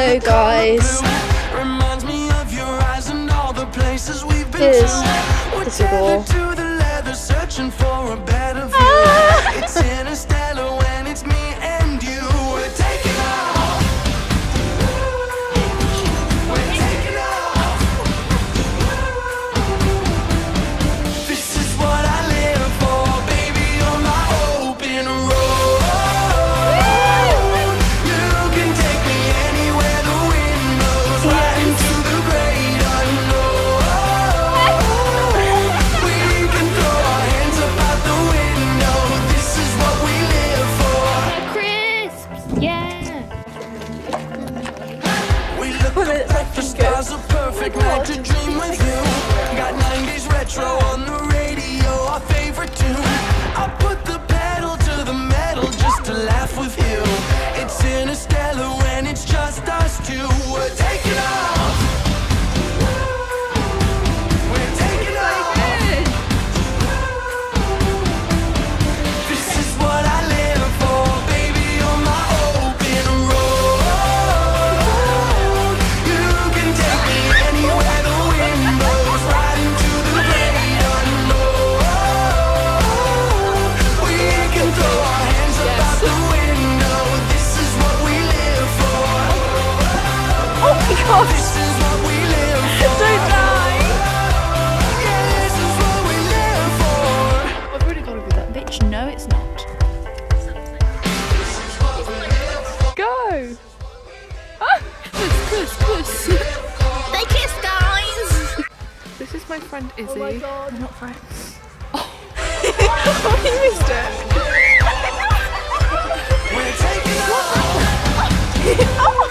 go, guys. Here's Thistle. It's interstellar when it's me and you. We're taking off. We're taking off. This is what I live for, baby, on my open road. You can take me anywhere, the wind blows right into the great unknown. We can throw our hands up out the window. This is what we live for. Crisps, yeah. We look up at the stars, a perfect night to dream with you. Got 90s retro on the radio, our favorite tune. I put the pedal to the metal just to laugh with you. It's interstellar when it's just us two. We're taking off. We're taking off. This is what I live for, baby, on my open road. You can take me anywhere, the wind blows right into the great unknown. We can throw our hands up out the window. This is what we live for. Oh my gosh. This is what we live for. Don't die. Yeah, this is what we live for. I've already got to be that bitch. No, it's not. Go. Ah, kiss. They kiss, guys. This is my friend Issy. Oh my God. We're not friends. Oh, you missed it. We're taking off. Oh.